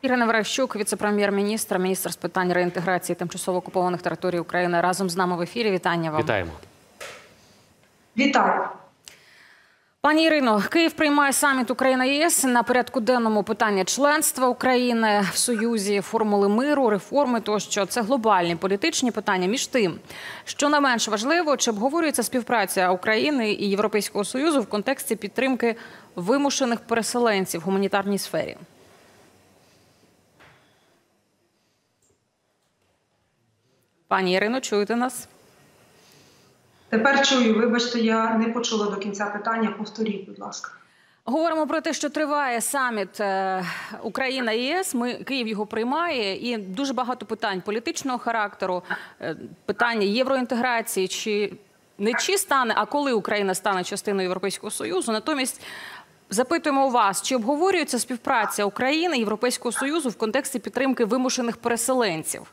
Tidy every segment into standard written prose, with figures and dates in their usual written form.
Ірина Верещук, віце-прем'єр-міністр, міністр з питань реінтеграції тимчасово окупованих територій України, разом з нами в ефірі. Вітання вам. Вітаємо. Вітаю. Пані Ірино, Київ приймає саміт Україна-ЄС. На порядку денному питання членства України в Союзі, формули миру, реформи тощо. Це глобальні політичні питання. Між тим, що не менш важливо, чи обговорюється співпраця України і Європейського Союзу в контексті підтримки вимушених переселенців в гуманітарній сфері? Пані Ірино, чуєте нас? Тепер чую. Вибачте, я не почула до кінця питання. Повторіть, будь ласка. Говоримо про те, що триває саміт Україна-ЄС. Київ його приймає. І дуже багато питань політичного характеру, питання євроінтеграції, чи стане, а коли Україна стане частиною Європейського Союзу. Натомість запитуємо у вас, чи обговорюється співпраця України і Європейського Союзу в контексті підтримки вимушених переселенців?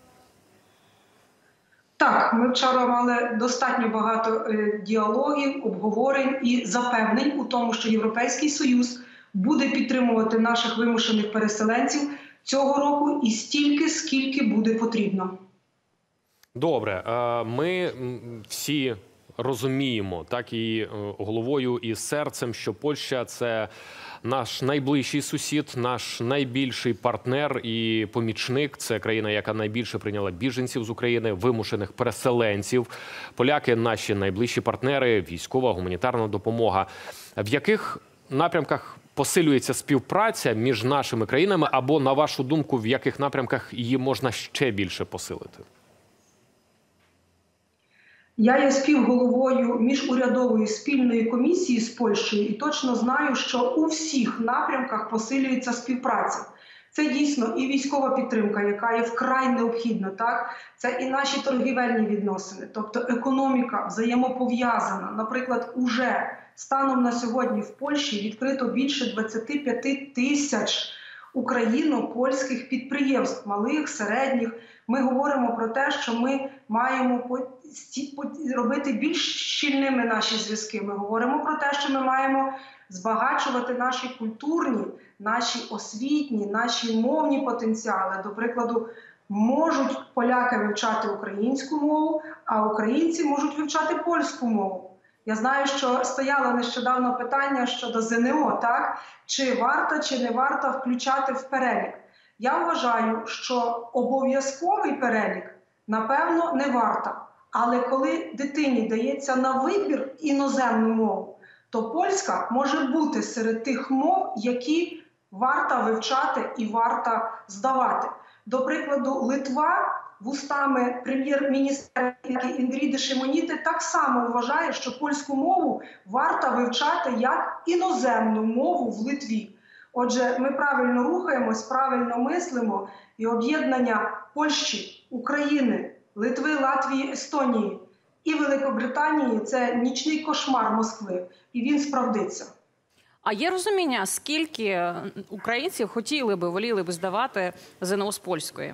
Так, ми вчора мали достатньо багато діалогів, обговорень і запевнень у тому, що Європейський Союз буде підтримувати наших вимушених переселенців цього року і стільки, скільки буде потрібно. Добре. Ми всі розуміємо, так і головою, і серцем, що Польща – це наш найближчий сусід, наш найбільший партнер і помічник. Це країна, яка найбільше прийняла біженців з України, вимушених переселенців. Поляки – наші найближчі партнери, військова, гуманітарна допомога. В яких напрямках посилюється співпраця між нашими країнами або, на вашу думку, в яких напрямках її можна ще більше посилити? Я є співголовою міжурядової спільної комісії з Польщею і точно знаю, що у всіх напрямках посилюється співпраця. Це дійсно і військова підтримка, яка є вкрай необхідна, так? Це і наші торгівельні відносини, тобто економіка взаємопов'язана. Наприклад, уже станом на сьогодні в Польщі відкрито більше 25 тисяч україно-польських підприємств, малих, середніх. Ми говоримо про те, що ми маємо робити більш щільними наші зв'язки. Ми говоримо про те, що ми маємо збагачувати наші культурні, наші освітні, наші мовні потенціали. До прикладу, можуть поляки вивчати українську мову, а українці можуть вивчати польську мову. Я знаю, що стояло нещодавно питання щодо ЗНО, так? Чи варто, чи не варто включати в перелік. Я вважаю, що обов'язковий перелік, напевно, не варто. Але коли дитині дається на вибір іноземну мову, то польська може бути серед тих мов, які варто вивчати і варто здавати. До прикладу, Литва вустами прем'єр-міністра Інгріди Шимоніти так само вважає, що польську мову варто вивчати як іноземну мову в Литві. Отже, ми правильно рухаємось, правильно мислимо, і об'єднання Польщі, України, Литви, Латвії, Естонії і Великобританії – це нічний кошмар Москви, і він справдиться. А є розуміння, скільки українців воліли би здавати ЗНО з польської?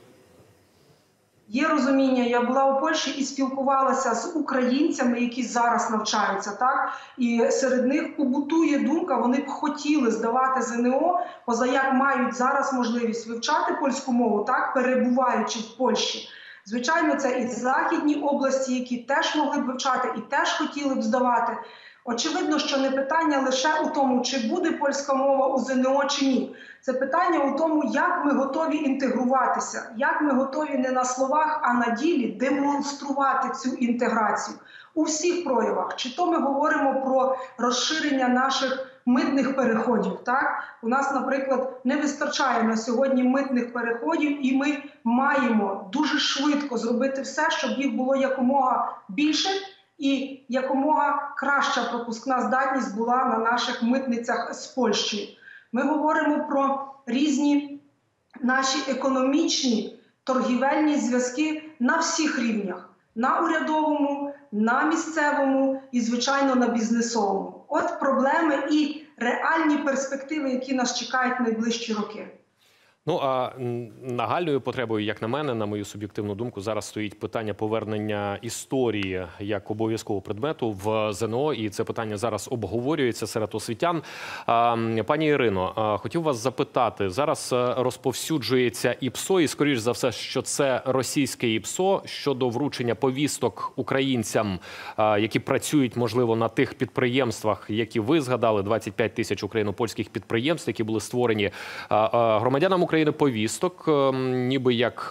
Є розуміння. Я була у Польщі і спілкувалася з українцями, які зараз навчаються, так? І серед них побутує думка, вони б хотіли здавати ЗНО, позаяк мають зараз можливість вивчати польську мову, так, перебуваючи в Польщі. Звичайно, це і західні області, які теж могли б вивчати і теж хотіли б здавати. Очевидно, що не питання лише у тому, чи буде польська мова у ЗНО чи ні. Це питання у тому, як ми готові інтегруватися, як ми готові не на словах, а на ділі демонструвати цю інтеграцію у всіх проявах. Чи то ми говоримо про розширення наших митних переходів, так? У нас, наприклад, не вистачає на сьогодні митних переходів, і ми маємо дуже швидко зробити все, щоб їх було якомога більше, і якомога краща пропускна здатність була на наших митницях з Польщею. Ми говоримо про різні наші економічні, торгівельні зв'язки на всіх рівнях. На урядовому, на місцевому і, звичайно, на бізнесовому. От проблеми і реальні перспективи, які нас чекають в найближчі роки. Ну, а нагальною потребою, як на мене, на мою суб'єктивну думку, зараз стоїть питання повернення історії як обов'язкового предмету в ЗНО, і це питання зараз обговорюється серед освітян. Пані Ірино, хотів вас запитати, зараз розповсюджується ІПСО, і, скоріш за все, що це російське ІПСО щодо вручення повісток українцям, які працюють, можливо, на тих підприємствах, які ви згадали, 25 тисяч україно-польських підприємств, які були створені громадянам України, повісток, ніби як,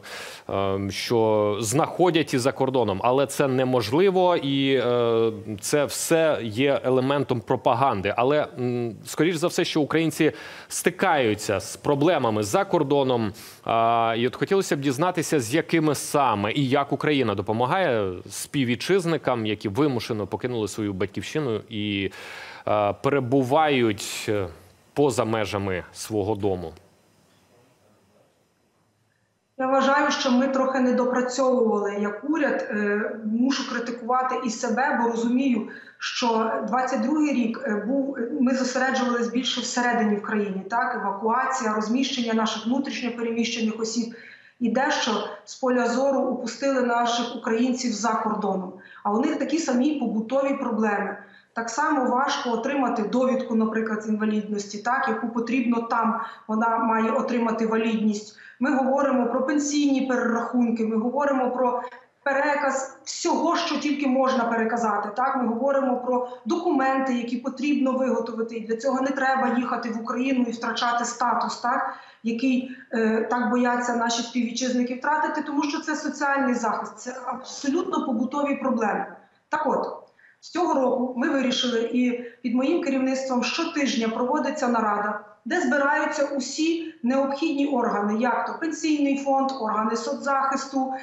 що знаходять і за кордоном. Але це неможливо, і це все є елементом пропаганди. Але, скоріш за все, що українці стикаються з проблемами за кордоном. І от хотілося б дізнатися, з якими саме і як Україна допомагає співвітчизникам, які вимушено покинули свою батьківщину і перебувають поза межами свого дому. Я вважаю, що ми трохи недопрацьовували як уряд. Мушу критикувати і себе, бо розумію, що 22-й рік ми зосереджувалися більше всередині в країні. Так? Евакуація, розміщення наших внутрішньо переміщених осіб. І дещо з поля зору упустили наших українців за кордоном. А у них такі самі побутові проблеми. Так само важко отримати довідку, наприклад, з інвалідності, так, яку потрібно там, вона має отримати валідність. Ми говоримо про пенсійні перерахунки, ми говоримо про переказ всього, що тільки можна переказати. Так? Ми говоримо про документи, які потрібно виготовити. І для цього не треба їхати в Україну і втрачати статус, так? Який так бояться наші співвітчизники втратити, тому що це соціальний захист, це абсолютно побутові проблеми. Так от, з цього року ми вирішили, і під моїм керівництвом щотижня проводиться нарада, де збираються усі необхідні органи, як то Пенсійний фонд, органи соцзахисту,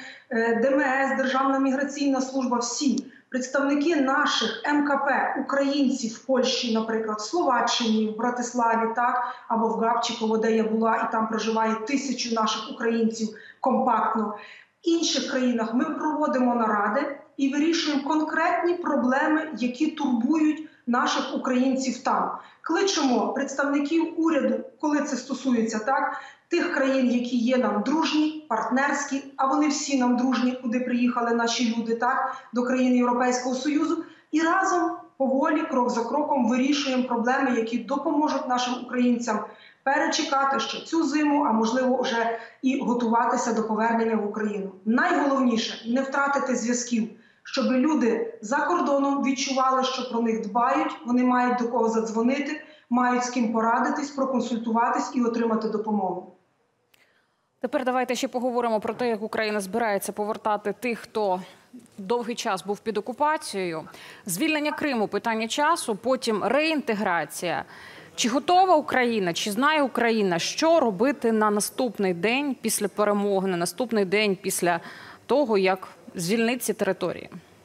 ДМС, Державна міграційна служба, всі представники наших МКП, українців в Польщі, наприклад, в Словаччині, в Братиславі, так, або в Габчиково, де я була, і там проживає 1000 наших українців компактно. В інших країнах ми проводимо наради і вирішуємо конкретні проблеми, які турбують наших українців там. Кличемо представників уряду, коли це стосується, так, тих країн, які є нам дружні, партнерські, а вони всі нам дружні, куди приїхали наші люди, так, до країн Європейського Союзу, і разом поволі, крок за кроком вирішуємо проблеми, які допоможуть нашим українцям перечекати ще цю зиму, а можливо вже і готуватися до повернення в Україну. Найголовніше – не втратити зв'язків, щоб люди за кордоном відчували, що про них дбають, вони мають до кого задзвонити, мають з ким порадитись, проконсультуватись і отримати допомогу. Тепер давайте ще поговоримо про те, як Україна збирається повертати тих, хто довгий час був під окупацією. Звільнення Криму – питання часу, потім реінтеграція. Чи готова Україна, чи знає Україна, що робити на наступний день після перемоги, на наступний день після того, як звільнить ці території?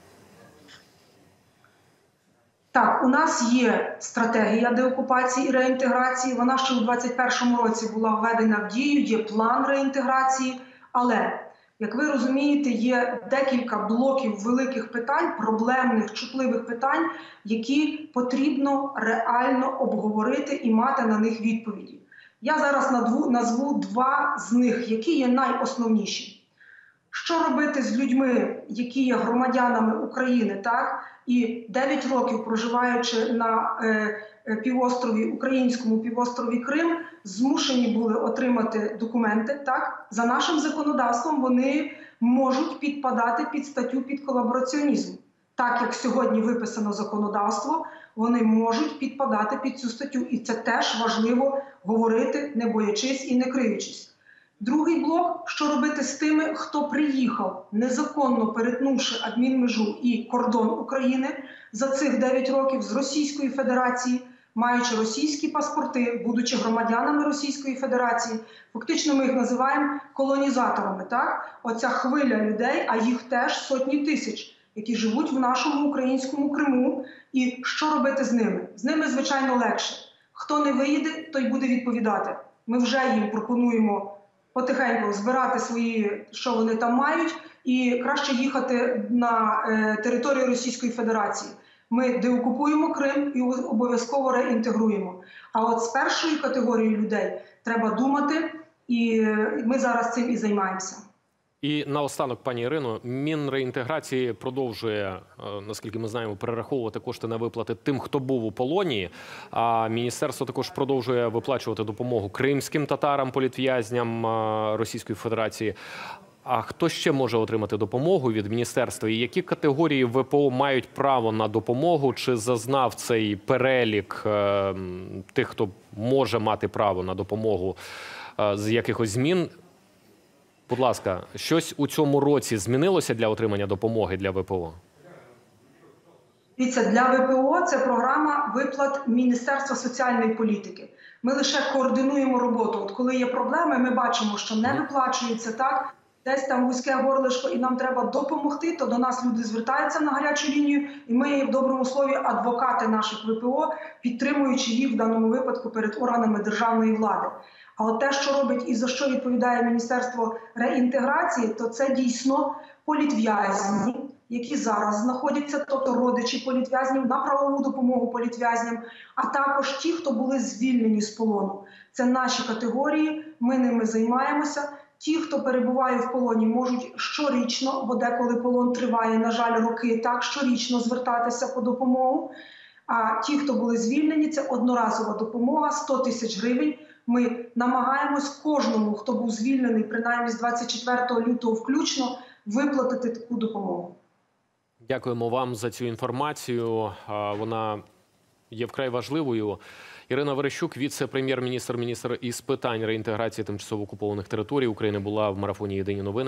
Так, у нас є стратегія деокупації і реінтеграції. Вона ще у 2021 році була введена в дію, є план реінтеграції. Але, як ви розумієте, є декілька блоків великих питань, проблемних, чутливих питань, які потрібно реально обговорити і мати на них відповіді. Я зараз назву два з них, які є найосновніші. Що робити з людьми, які є громадянами України, так? І 9 років проживаючи на півострові, українському півострові Крим, змушені були отримати документи, так? За нашим законодавством вони можуть підпадати під статтю під колабораціонізм. Так, як сьогодні виписано законодавство, вони можуть підпадати під цю статтю. І це теж важливо говорити, не боячись і не криючись. Другий блок – що робити з тими, хто приїхав, незаконно перетнувши адмінмежу і кордон України за цих 9 років з Російської Федерації, маючи російські паспорти, будучи громадянами Російської Федерації. Фактично ми їх називаємо колонізаторами. Так? Оця хвиля людей, а їх теж сотні тисяч, які живуть в нашому українському Криму. І що робити з ними? З ними, звичайно, легше. Хто не виїде, той буде відповідати. Ми вже їм пропонуємо потихеньку збирати свої, що вони там мають, і краще їхати на територію Російської Федерації. Ми деокупуємо Крим і обов'язково реінтегруємо. А от з першої категорії людей треба думати, І ми зараз цим і займаємося. І наостанок, пані Ірино, Мінреінтеграції продовжує, наскільки ми знаємо, перераховувати кошти на виплати тим, хто був у полоні. А міністерство також продовжує виплачувати допомогу кримським татарам, політв'язням Російської Федерації. А хто ще може отримати допомогу від міністерства? І які категорії ВПО мають право на допомогу? Чи зазнав цей перелік тих, хто може мати право на допомогу, з якихось змін? Будь ласка, щось у цьому році змінилося для отримання допомоги для ВПО? Дивіться, для ВПО це програма виплат Міністерства соціальної політики. Ми лише координуємо роботу. От коли є проблеми, ми бачимо, що не виплачується так, десь там вузьке горлишко і нам треба допомогти, то до нас люди звертаються на гарячу лінію, і ми в доброму слові адвокати наших ВПО, підтримуючи їх в даному випадку перед органами державної влади. А от те, що робить і за що відповідає Міністерство реінтеграції, то це дійсно політв'язні, які зараз знаходяться, тобто родичі політв'язнів, на правову допомогу політв'язням, а також ті, хто були звільнені з полону. Це наші категорії, ми ними займаємося. Ті, хто перебуває в полоні, можуть щорічно, бо деколи полон триває, на жаль, роки, так, щорічно звертатися по допомогу. А ті, хто були звільнені, це одноразова допомога, 100 тисяч гривень. Ми намагаємось кожному, хто був звільнений, принаймні з 24 лютого включно, виплатити таку допомогу. Дякуємо вам за цю інформацію. Вона є вкрай важливою. Ірина Верещук, віце-прем'єр-міністр, міністр із питань реінтеграції тимчасово окупованих територій України, була в марафоні «Єдині новини».